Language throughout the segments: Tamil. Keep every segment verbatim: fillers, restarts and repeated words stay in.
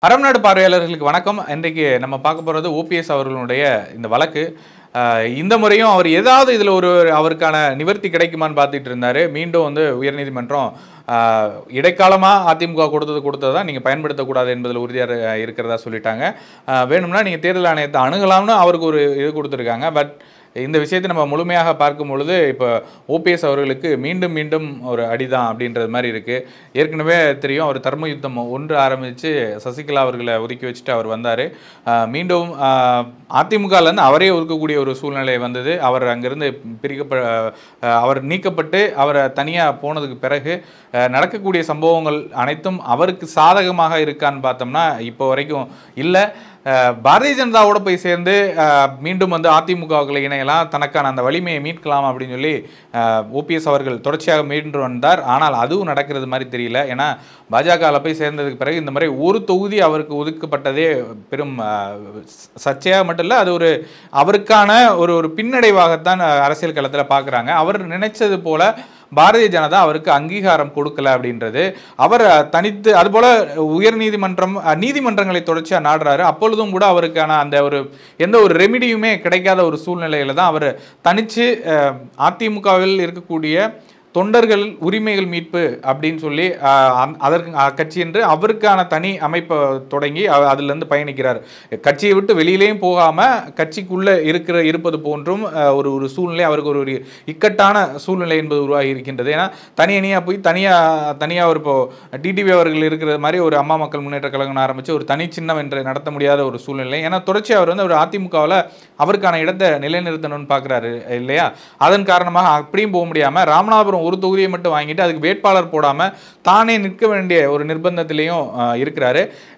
அறம் நாடு பார்வையாளர்களுக்கு வணக்கம். இன்றைக்கு நம்ம பார்க்க போகிறது ஓபிஎஸ் அவர்களுடைய இந்த வழக்கு. இந்த முறையும் அவர் ஏதாவது இதில் ஒரு அவருக்கான நிவர்த்தி கிடைக்குமான்னு பார்த்துட்டு இருந்தார். மீண்டும் வந்து உயர்நீதிமன்றம் இடைக்காலமாக அதிமுக கொடுத்தது கொடுத்தது தான் நீங்கள் பயன்படுத்தக்கூடாது என்பதில் உறுதியாக இருக்கிறதா சொல்லிட்டாங்க. வேணும்னா நீங்கள் தேர்தல் ஆணையத்தை அணுகலாம்னு அவருக்கு ஒரு இது கொடுத்துருக்காங்க. பட் இந்த விஷயத்தை நம்ம முழுமையாக பார்க்கும் பொழுது இப்போ ஓபிஎஸ் அவர்களுக்கு மீண்டும் மீண்டும் ஒரு அடிதான் அப்படின்றது மாதிரி இருக்குது. ஏற்கனவே தெரியும், அவர் தர்ம யுத்தம் ஒன்று ஆரம்பித்து சசிகலா அவர்களை ஒதுக்கி வச்சுட்டு அவர் வந்தார். மீண்டும் அதிமுகலேருந்து அவரே ஒதுக்கக்கூடிய ஒரு சூழ்நிலை வந்தது. அவர் அங்கேருந்து பிரிக்கப்ப அவர் நீக்கப்பட்டு அவரை தனியாக போனதுக்கு பிறகு நடக்கக்கூடிய சம்பவங்கள் அனைத்தும் அவருக்கு சாதகமாக இருக்கான்னு பார்த்தோம்னா இப்போ வரைக்கும் இல்லை. பாரதிய ஜனதாவோட போய் சேர்ந்து மீண்டும் வந்து அதிமுகவுகளை இணையலாம், தனக்கான அந்த வலிமையை மீட்கலாம் அப்படின்னு சொல்லி ஓபிஎஸ் அவர்கள் தொடர்ச்சியாக மீண்டு வந்தார். ஆனால் அதுவும் நடக்கிறது மாதிரி தெரியல. ஏன்னா பாஜகவில் போய் சேர்ந்ததுக்கு பிறகு இந்த மாதிரி ஒரு தொகுதி அவருக்கு ஒதுக்கப்பட்டதே பெரும் சர்ச்சையாக மட்டும் இல்லை, அது ஒரு அவருக்கான ஒரு ஒரு பின்னடைவாகத்தான் அரசியல் களத்தில் பார்க்குறாங்க. அவர் நினைச்சது போல பாரதிய ஜனதா அவருக்கு அங்கீகாரம் கொடுக்கல அப்படின்றது. அவர் தனித்து அதுபோல உயர் நீதிமன்றம் நீதிமன்றங்களை தொடர்ச்சியாக நாடுறாரு. அப்பொழுதும் கூட அவருக்கான அந்த ஒரு எந்த ஒரு ரெமிடியுமே கிடைக்காத ஒரு சூழ்நிலையில தான் அவர் தனித்து அதிமுகவில் இருக்கக்கூடிய தொண்டர்கள் உரிமைகள் மீட்பு அப்படின்னு சொல்லி அதற்கு கட்சி என்று அவருக்கான தனி அமைப்பை தொடங்கி அதிலிருந்து பயணிக்கிறார். கட்சியை விட்டு வெளியிலேயும் போகாமல் கட்சிக்குள்ளே இருக்கிற இருப்பது போன்றும் ஒரு ஒரு சூழ்நிலை அவருக்கு ஒரு ஒரு இக்கட்டான சூழ்நிலை என்பது உருவாகி இருக்கின்றது. ஏன்னா தனி அணியாக போய் தனியாக தனியாக ஒரு இப்போ டிடிவி அவர்கள் இருக்கிற மாதிரி ஒரு அம்மா மக்கள் முன்னேற்ற கழகம் ஆரம்பித்து ஒரு தனி சின்னம் என்று நடத்த முடியாத ஒரு சூழ்நிலை. ஏன்னா தொடர்ச்சி அவர் வந்து ஒரு அதிமுகவில் அவருக்கான இடத்தை நிலைநிறுத்தணும்னு பார்க்குறாரு இல்லையா. அதன் காரணமாக அப்படியும் போக முடியாமல் ராமநாதபுரம் ஒரு தொகுதியை மட்டும் வாங்கிட்டு அதுக்கு வேட்பாளர் போடாம தானே நிற்க வேண்டிய ஒரு நிர்பந்தத்திலையும் இருக்கிறாரு.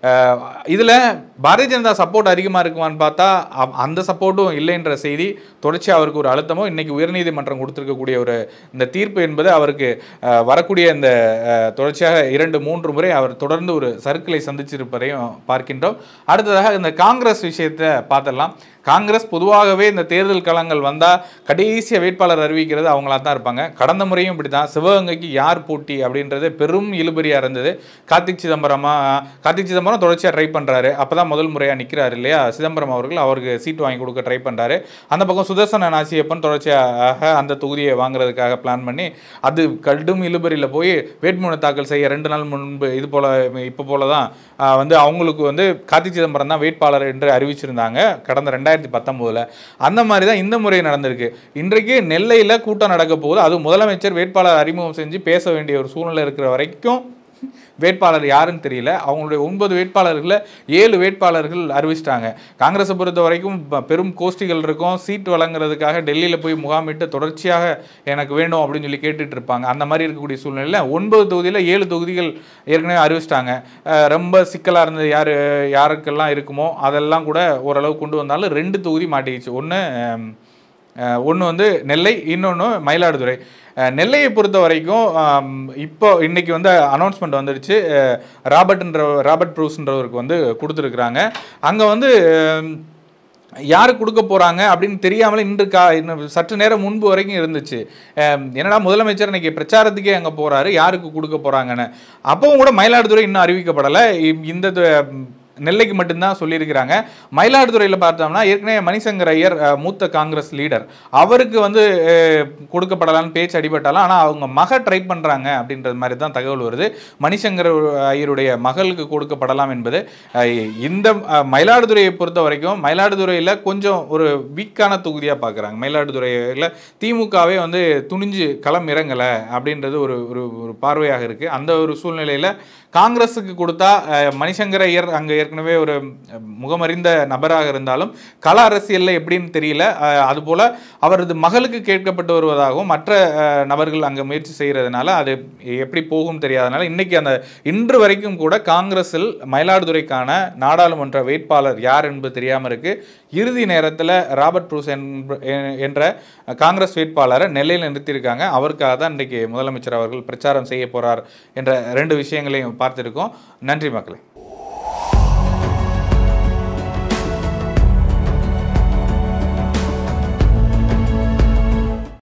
இதுல பாரதிய ஜனதா சப்போர்ட் அதிகமா இருக்குமான்னு பார்த்தா அந்த சப்போர்ட்டும் இல்லைன்ற செய்தி தொடர்ச்சி அவருக்கு ஒரு அழுத்தமும் இன்னைக்கு உயர்நீதிமன்றம் கொடுத்திருக்கக்கூடிய ஒரு இந்த தீர்ப்பு என்பது அவருக்கு வரக்கூடிய இந்த தொடர்ச்சியாக இரண்டு மூன்று முறை அவர் தொடர்ந்து ஒரு சர்க்கிளை சந்திச்சிருப்பதையும் பார்க்கின்றோம். அடுத்ததாக இந்த காங்கிரஸ் விஷயத்தை பார்த்துடலாம். காங்கிரஸ் பொதுவாகவே இந்த தேர்தல் களங்கள் வந்தால் கடைசிய வேட்பாளர் அறிவிக்கிறது அவங்களா தான் இருப்பாங்க. கடந்த முறையும் இப்படி தான். சிவகங்கைக்கு யார் போட்டி அப்படின்றது பெரும் இழுபறியாக இருந்தது. கார்த்திக் சிதம்பரமா கார்த்திக் சிதம்பரம் தொடர்ச்சியாக ட்ரை பண்ணுறாரு. அப்போ தான் முதல் முறையாக நிற்கிறாரு இல்லையா சிதம்பரம் அவர்கள். அவருக்கு சீட் வாங்கி கொடுக்க ட்ரை பண்ணுறாரு. அந்த பக்கம் சுதர்சன நாசியப்பன் தொடர்ச்சியாக அந்த தொகுதியை வாங்குறதுக்காக பிளான் பண்ணி அது கடும் இழுபறியில் போய் வேட்புமனு தாக்கல் செய்ய ரெண்டு நாள் முன்பு இது போல் இப்போ போல தான் வந்து அவங்களுக்கு வந்து கார்த்திக் சிதம்பரம் தான் வேட்பாளர் என்று அறிவிச்சிருந்தாங்க கடந்த ரெண்டாயிரத்தி பத்தொன்பதுல. அந்த மாதிரி தான் இந்த முறை நடந்திருக்கு. இன்றைக்கு நெல்லையில் கூட்டம் நடக்க போகுது. அது முதலமைச்சர் வேட்பாளர் அறிமுகம் செஞ்சு பேச வேண்டிய ஒரு சூழ்நிலை இருக்கிற வரைக்கும் வேட்பாளர் யாருன்னு தெரியல. அவங்களுடைய ஒன்பது வேட்பாளர்களை ஏழு வேட்பாளர்கள் அறிவிச்சிட்டாங்க. காங்கிரஸை பொறுத்த வரைக்கும் பெரும் கோஷ்டிகள் இருக்கும். சீட் வழங்குறதுக்காக டெல்லியில் போய் முகாமிட்டு தொடர்ச்சியாக எனக்கு வேணும் அப்படின்னு சொல்லி கேட்டுட்டு இருப்பாங்க. அந்த மாதிரி இருக்கக்கூடிய சூழ்நிலையில் ஒன்பது தொகுதியில் ஏழு தொகுதிகள் ஏற்கனவே அறிவிச்சிட்டாங்க. ரொம்ப சிக்கலாக இருந்தது யார் யாருக்கெல்லாம் இருக்குமோ அதெல்லாம் கூட ஓரளவு கொண்டு வந்தாலும் ரெண்டு தொகுதி மாட்டிக்கிச்சு. ஒன்று ஒன்று வந்து நெல்லை, இன்னொன்று மயிலாடுதுறை. நெல்லையை பொறுத்த வரைக்கும் இப்போ இன்னைக்கு வந்து அனௌன்ஸ்மெண்ட் வந்துடுச்சு. ராபர்ட்ன்ற ராபர்ட் ப்ரூஸ்ன்றவருக்கு வந்து கொடுத்துருக்குறாங்க. அங்கே வந்து யாருக்கு கொடுக்க போகிறாங்க அப்படின்னு தெரியாமலே இன்று கா இன்னும் சற்று நேரம் முன்பு வரைக்கும் இருந்துச்சு. என்னடா முதலமைச்சர் இன்னைக்கு பிரச்சாரத்துக்கே அங்கே போகிறாரு, யாருக்கு கொடுக்க போகிறாங்கன்னு. அப்பவும் கூட மயிலாடுதுறை இன்னும் அறிவிக்கப்படலை. இந்த நெல்லைக்கு மட்டும்தான் சொல்லியிருக்கிறாங்க. மயிலாடுதுறையில் பார்த்தோம்னா ஏற்கனவே மணிசங்கர் ஐயர் மூத்த காங்கிரஸ் லீடர், அவருக்கு வந்து கொடுக்கப்படலான்னு பேச்சு அடிபட்டாலும் ஆனால் அவங்க மக ட்ரை பண்ணுறாங்க அப்படின்றது மாதிரி தான் தகவல் வருது. மணிசங்கர் ஐயருடைய மகளுக்கு கொடுக்கப்படலாம் என்பது. இந்த மயிலாடுதுறையை பொறுத்த வரைக்கும் மயிலாடுதுறையில் கொஞ்சம் ஒரு வீக்கான தொகுதியாக பார்க்குறாங்க. மயிலாடுதுறையில் திமுகவே வந்து துணிஞ்சு களம் இறங்கலை அப்படின்றது ஒரு ஒரு பார்வையாக இருக்குது. அந்த ஒரு சூழ்நிலையில் காங்கிரஸுக்கு கொடுத்தா மணிசங்கர் ஐயர் அங்கே ஏற்கனவே ஒரு முகமறிந்த நபராக இருந்தாலும் கள அரசியலில் எப்படின்னு தெரியல. அதுபோல் அவரது மகளுக்கு கேட்கப்பட்டு வருவதாகவும் மற்ற நபர்கள் அங்கே முயற்சி செய்கிறதுனால அது எப்படி போகும் தெரியாதனால இன்னைக்கு அந்த இன்று வரைக்கும் கூட காங்கிரஸில் மயிலாடுதுறைக்கான நாடாளுமன்ற வேட்பாளர் யார் என்பது தெரியாமல் இருக்கு. இறுதி நேரத்தில் ராபர்ட் ப்ரூஸ் என்ற காங்கிரஸ் வேட்பாளரை நெல்லையில் நிறுத்தியிருக்காங்க. அவருக்காக தான் இன்றைக்கு முதலமைச்சர் அவர்கள் பிரச்சாரம் செய்ய போகிறார் என்ற ரெண்டு விஷயங்களையும் பார்த்துருக்கோம். நன்றி மக்களே.